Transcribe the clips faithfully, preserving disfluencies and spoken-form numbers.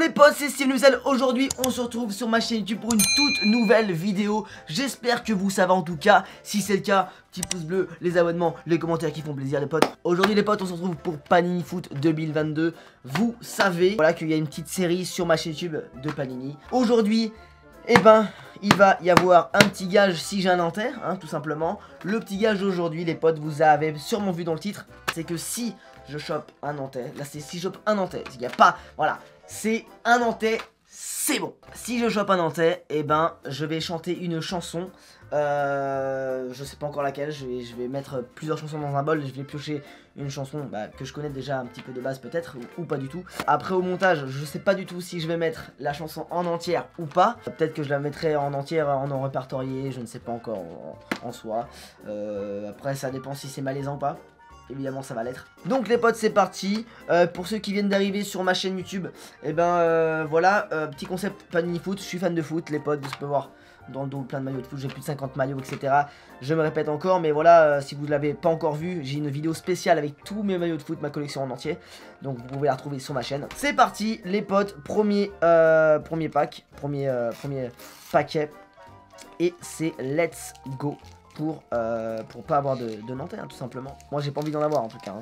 les potes, c'est Steven Luzel. Aujourd'hui on se retrouve sur ma chaîne YouTube pour une toute nouvelle vidéo. J'espère que vous savez en tout cas. Si c'est le cas, petit pouce bleu, les abonnements, les commentaires qui font plaisir les potes. Aujourd'hui les potes, on se retrouve pour Panini Foot deux mille vingt-deux. Vous savez voilà qu'il y a une petite série sur ma chaîne YouTube de Panini. Aujourd'hui, eh ben, il va y avoir un petit gage si j'ai un Nantais, hein, tout simplement. Le petit gage d'aujourd'hui les potes, vous avez sûrement vu dans le titre, c'est que si je chope un Nantais, là c'est si je chope un Nantais, il n'y a pas, voilà, c'est un Nantais, c'est bon. Si je chope un Nantais, eh ben, je vais chanter une chanson, euh, je sais pas encore laquelle, je vais, je vais mettre plusieurs chansons dans un bol, je vais piocher une chanson bah, que je connais déjà un petit peu de base peut-être, ou, ou pas du tout. Après au montage, je sais pas du tout si je vais mettre la chanson en entière ou pas. Peut-être que je la mettrai en entière, en en répertorié, je ne sais pas encore en, en soi. Euh, après ça dépend si c'est malaisant ou pas. Évidemment ça va l'être. Donc les potes c'est parti. euh, Pour ceux qui viennent d'arriver sur ma chaîne YouTube, et eh ben euh, voilà, euh, petit concept Panini Foot. Je suis fan de foot les potes, vous pouvez voir dans le dos plein de maillots de foot, j'ai plus de cinquante maillots etc. Je me répète encore mais voilà, euh, si vous ne l'avez pas encore vu, j'ai une vidéo spéciale avec tous mes maillots de foot, ma collection en entier. Donc vous pouvez la retrouver sur ma chaîne. C'est parti les potes, premier, euh, premier pack, premier, euh, premier paquet. Et c'est let's go. Pour, euh, pour pas avoir de, de Nantais, hein, tout simplement. Moi, j'ai pas envie d'en avoir, en tout cas. Hein.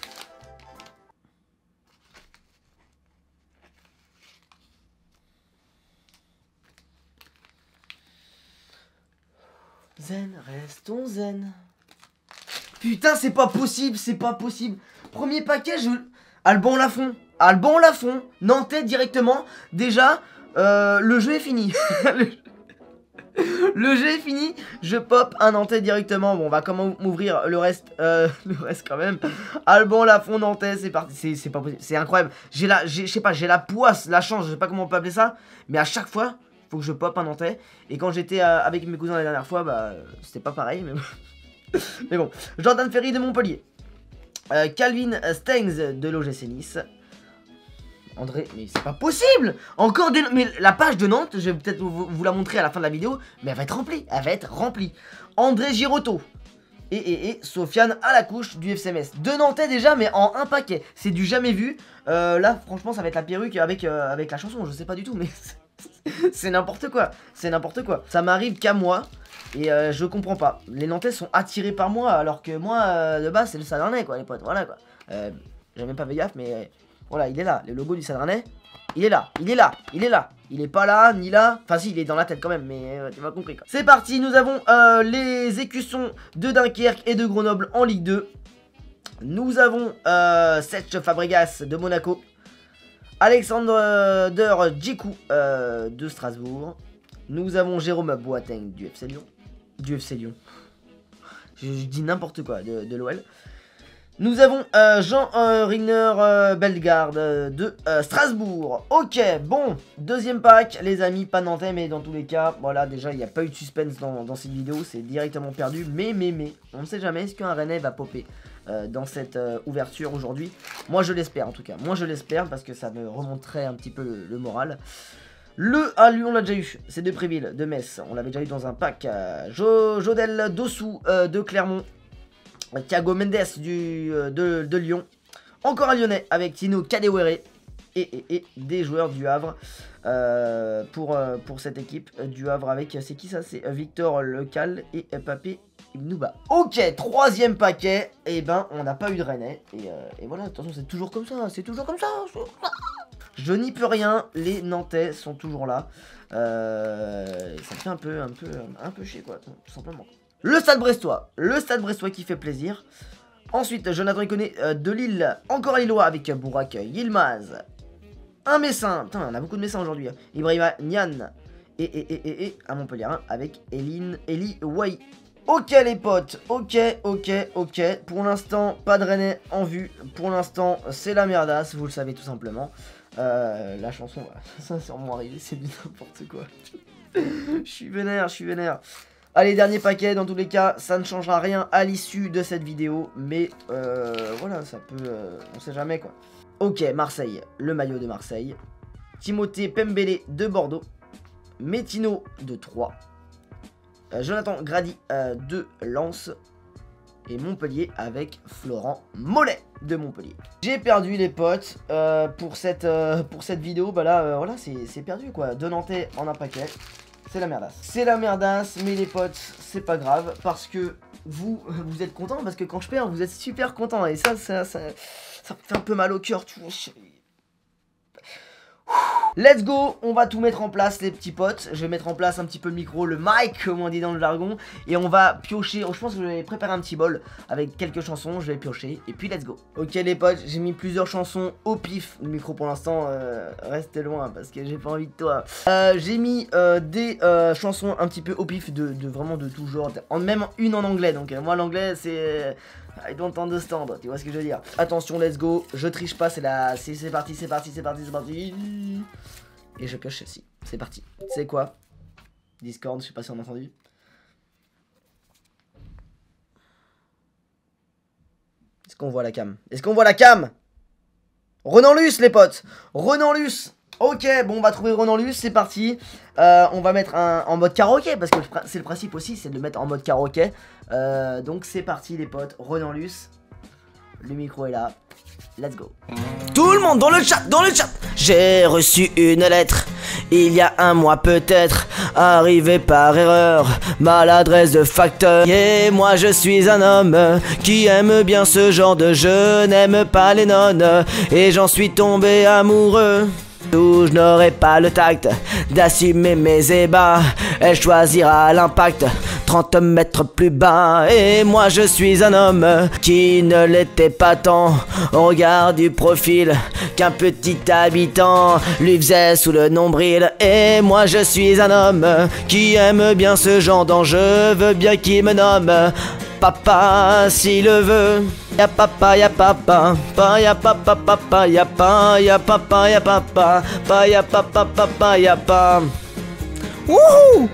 Zen, restons zen. Putain, c'est pas possible, c'est pas possible. Premier paquet, je... Alban Lafont. Alban Lafont. Nantais directement. Déjà, euh, le jeu est fini. le... Le jeu est fini, je pop un Nantais directement. Bon, on va comment m'ouvrir le reste, euh, le reste quand même. Alban Lafont Nantais, c'est parti, c'est pas possible, c'est incroyable. J'ai la, je sais pas, j'ai la poisse, la chance, je sais pas comment on peut appeler ça, mais à chaque fois, faut que je pop un Nantais. Et quand j'étais euh, avec mes cousins la dernière fois, bah, c'était pas pareil, mais bon. Mais bon, Jordan Ferry de Montpellier, euh, Calvin Stengs de l'O G C Nice. André, mais c'est pas possible. Encore des... Mais la page de Nantes, je vais peut-être vous, vous la montrer à la fin de la vidéo, mais elle va être remplie, elle va être remplie. André Girotto et, et, et Sofiane à la couche du F C Metz. Deux Nantais déjà, mais en un paquet. C'est du jamais vu. Euh, là, franchement, ça va être la perruque avec, euh, avec la chanson, je sais pas du tout, mais c'est n'importe quoi. C'est n'importe quoi. Ça m'arrive qu'à moi. Et euh, je comprends pas. Les Nantais sont attirés par moi, alors que moi, euh, de base, c'est le Sadernais, quoi, les potes. Voilà, quoi. Euh, J'ai même pas fait gaffe, mais... Euh, voilà, il est là, le logo du Sadernais, il est là, il est là, il est là, il est pas là, ni là, enfin si, il est dans la tête quand même, mais euh, tu m'as compris quoi. C'est parti, nous avons euh, les Écussons de Dunkerque et de Grenoble en Ligue deux. Nous avons euh, Serge Fabregas de Monaco, Alexander Djikou euh, de Strasbourg. Nous avons Jérôme Boateng du F C Lyon, du F C Lyon, je, je dis n'importe quoi, de, de l'O L. Nous avons euh, Jean euh, Rigner euh, Bellegarde euh, de euh, Strasbourg. Ok, bon, deuxième pack, les amis, pas Nantais, mais dans tous les cas, voilà, déjà, il n'y a pas eu de suspense dans, dans cette vidéo, c'est directement perdu. Mais, mais, mais, on ne sait jamais, est-ce qu'un Rennais va popper euh, dans cette euh, ouverture aujourd'hui? Moi, je l'espère, en tout cas. Moi, je l'espère, parce que ça me remonterait un petit peu le, le moral. Le à Lyon, on l'a déjà eu, c'est de Préville, de Metz. On l'avait déjà eu dans un pack. Euh, jo Jodel Dossou euh, de Clermont. Thiago Mendes du, euh, de, de Lyon. Encore un Lyonnais avec Tino Kadewere. Et, et, et des joueurs du Havre euh, pour, euh, pour cette équipe du Havre avec, c'est qui ça? C'est Victor Lecal et Papé Ibnouba. Ok, troisième paquet. Et ben, on n'a pas eu de Rennais. Et, euh, et voilà, attention, c'est toujours comme ça. C'est toujours comme ça. Je n'y peux rien. Les Nantais sont toujours là. Euh, ça me fait un peu, un peu, un peu chier, quoi, tout simplement. Le Stade Brestois, le Stade Brestois qui fait plaisir. Ensuite, Jonathan Iconé euh, de Lille, encore un Lillois avec Bourak Yilmaz. Un Messin, putain, on a beaucoup de Messins aujourd'hui. Ibrahima Nian et, et, et, et, et à Montpellier hein, avec Eline, Eli Wai. Ok les potes, ok, ok, ok. Pour l'instant, pas de Rennais en vue. Pour l'instant, c'est la merdasse, vous le savez tout simplement. Euh, la chanson va sincèrement arriver, c'est du n'importe quoi. Je suis vénère, je suis vénère. Allez, dernier paquet, dans tous les cas, ça ne changera rien à l'issue de cette vidéo. Mais euh, voilà, ça peut... Euh, on sait jamais quoi. Ok, Marseille, le maillot de Marseille. Timothée Pembele de Bordeaux. Métino de Troyes. Euh, Jonathan Grady euh, de Lens. et Montpellier avec Florent Mollet de Montpellier. J'ai perdu les potes euh, pour, cette, euh, pour cette vidéo. Bah là, euh, voilà, c'est perdu quoi. Deux Nantais en un paquet. C'est la merdasse. C'est la merdasse, mais les potes, c'est pas grave. Parce que vous, vous êtes contents. Parce que quand je perds, vous êtes super contents. Et ça, ça, ça, ça me fait un peu mal au cœur. Tu vois. Let's go, on va tout mettre en place les petits potes. Je vais mettre en place un petit peu le micro, le mic comme on dit dans le jargon. Et on va piocher, je pense que je vais préparer un petit bol avec quelques chansons, je vais piocher et puis let's go. Ok les potes, j'ai mis plusieurs chansons au pif. Le micro pour l'instant euh, reste loin parce que j'ai pas envie de toi. euh, J'ai mis euh, des euh, chansons un petit peu au pif de, de vraiment de tout genre, en, même une en anglais. Donc euh, moi l'anglais c'est... I don't understand, tu vois ce que je veux dire. Attention, let's go, je triche pas, c'est la... C'est parti, c'est parti, c'est parti, c'est parti. Et je pioche celle-ci, c'est parti. C'est quoi? Discord, je sais pas si on a entendu. Est-ce qu'on voit la cam? Est-ce qu'on voit la cam? Renan Luce les potes, Renan Luce. Ok, bon on va trouver Renan Luce, c'est parti. euh, On va mettre un en mode karaoké. Parce que c'est le principe aussi, c'est de le mettre en mode karaoké. euh, Donc c'est parti les potes, Renan Luce. Le micro est là, let's go. Tout le monde dans le chat, dans le chat. J'ai reçu une lettre, il y a un mois peut-être, arrivée par erreur, maladresse de facteur. Et moi je suis un homme qui aime bien ce genre de jeu, n'aime pas les nonnes, et j'en suis tombé amoureux. Où je n'aurai pas le tact d'assumer mes ébats, elle choisira l'impact trente mètres plus bas. Et moi je suis un homme qui ne l'était pas tant, au regard du profil qu'un petit habitant lui faisait sous le nombril. Et moi je suis un homme qui aime bien ce genre d'enjeu, veut bien qu'il me nomme papa s'il le veut. Ya papa, ya papa, pa ya papa, papa, ya pa, ya papa, ya papa, pa ya papa, papa, ya pa. Wouhou!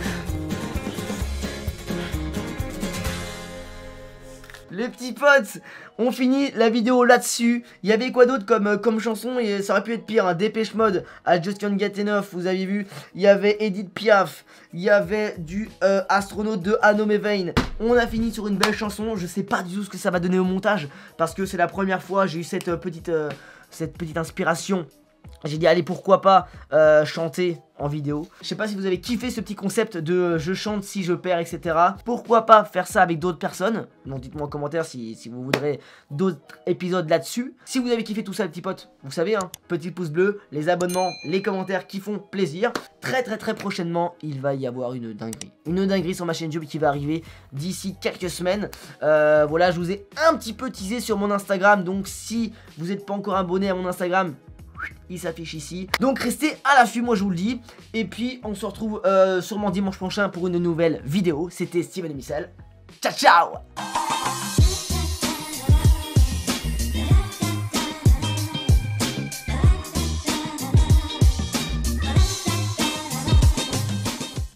Les petits potes, on finit la vidéo là-dessus. Il y avait quoi d'autre comme, euh, comme chanson? Et ça aurait pu être pire, un hein. Dépêche Mode, I Just Can't Get Enough, vous avez vu. Il y avait Edith Piaf, il y avait du euh, Astronaute de Hanno Mevein. On a fini sur une belle chanson. Je sais pas du tout ce que ça va donner au montage, parce que c'est la première fois j'ai eu cette euh, petite, euh, cette petite inspiration. J'ai dit allez pourquoi pas euh, chanter en vidéo. Je sais pas si vous avez kiffé ce petit concept de euh, je chante si je perds, etc. Pourquoi pas faire ça avec d'autres personnes? Donc dites-moi en commentaire si, si vous voudrez d'autres épisodes là-dessus. Si vous avez kiffé tout ça les petits potes, vous savez hein, petit pouce bleu, les abonnements, les commentaires qui font plaisir. Très très très prochainement il va y avoir une dinguerie. Une dinguerie sur ma chaîne YouTube qui va arriver d'ici quelques semaines. euh, Voilà, je vous ai un petit peu teasé sur mon Instagram. Donc si vous n'êtes pas encore abonné à mon Instagram, il s'affiche ici. Donc restez à l'affût, moi je vous le dis. Et puis on se retrouve euh, sûrement dimanche prochain pour une nouvelle vidéo. C'était Steven et Michel. Ciao ciao.